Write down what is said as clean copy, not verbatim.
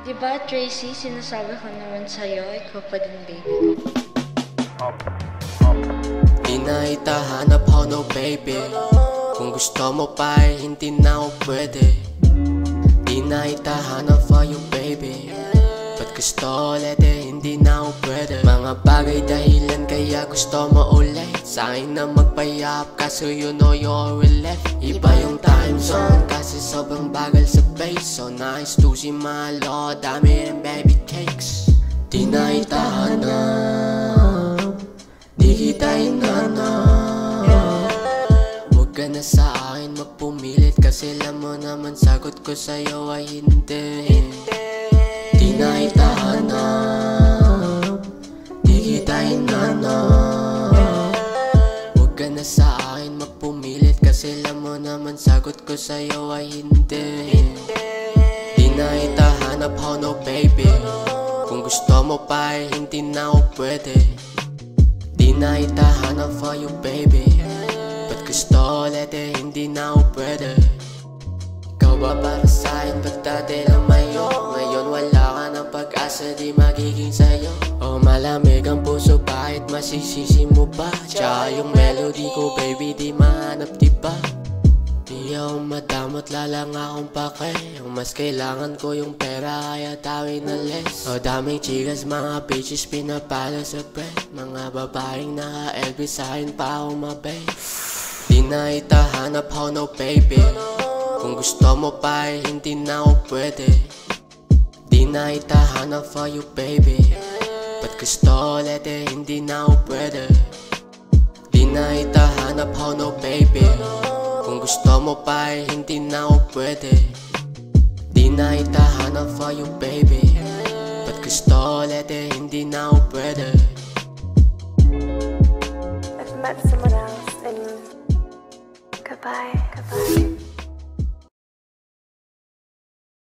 Diba, Tracy, sinasabi ko naman sa'yo, ikaw pa din baby ko. Di na itahanap ho, no baby. Kung gusto mo pa ay hindi na ako pwede. Di na itahanap for you baby. Ba't gusto ulit eh, hindi na ako pwede. Mga bagay dahilan kaya gusto mo ulit. Sa'kin na magpayap kaso you know you already left. Iba yung time zone kasi sobrang bagal sa base. So nice to see my lord, dami rin baby cakes. Di na itahanap, di kita hinanap. Huwag ka na sa akin magpumilit kasi alam mo naman sagot ko sa'yo ay hindi. Di na itahanap, di kita hinanap. Huwag ka na sa akin magpumilit kasi alam mo naman sagot ko sa'yo ay hindi. Di na itahanap ho, no baby. Kung gusto mo pa ay hindi na ako pwede. Di na itahanap for you baby. Ba't gusto ulit eh, hindi na ako pwede. Ikaw ba para sa'kin, ba't dati lumayo? Ngayon wala ka ng pag-asa, di magiging sa'yo. O malamig ang puso, bakit masisisi mo ba? Tsaka yung melody ko baby, di mahanap diba? Di ako madamot, lalang akong pake. Ang mas kailangan ko yung pera, kaya tawin na less. O daming chikas, mga bitches pinapalo sa bread. Mga babaeng naka-LB sa'kin pa ako mabay. Di na itahanap ho, no baby. Kung gusto mo pa ay hindi na ako pwede. Di na itahanap for you baby. Ba't gusto ulit eh, hindi na ako pwede. Di na itahanap ho, no baby. Kung gusto mo pa ay hindi na ako pwede. Di na itahanap for you baby. Ba't gusto ulit eh, hindi na ako pwede. I've met someone else and goodbye.